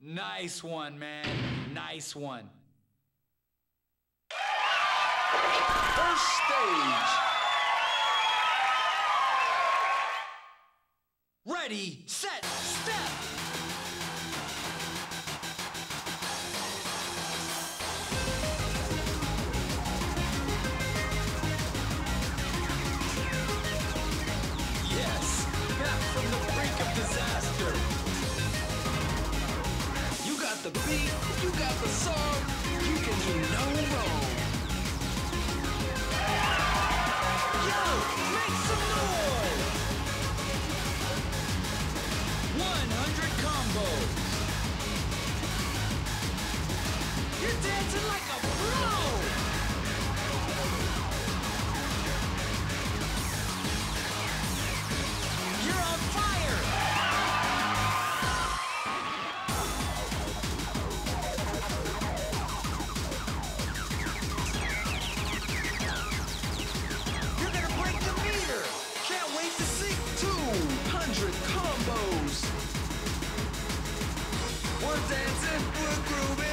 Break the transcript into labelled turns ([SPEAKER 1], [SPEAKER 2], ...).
[SPEAKER 1] Nice one, man. Nice one.
[SPEAKER 2] First stage.
[SPEAKER 1] Ready, set, step. Yes, back from the brink of disaster.
[SPEAKER 2] You got the beat, you got the song, you can do no wrong.
[SPEAKER 1] Yo, make some noise! 100 combos. You're dancing like a pro. You're on fire. You're gonna break the meter. Can't wait to see
[SPEAKER 2] 200 combos. We're dancing, we're grooving.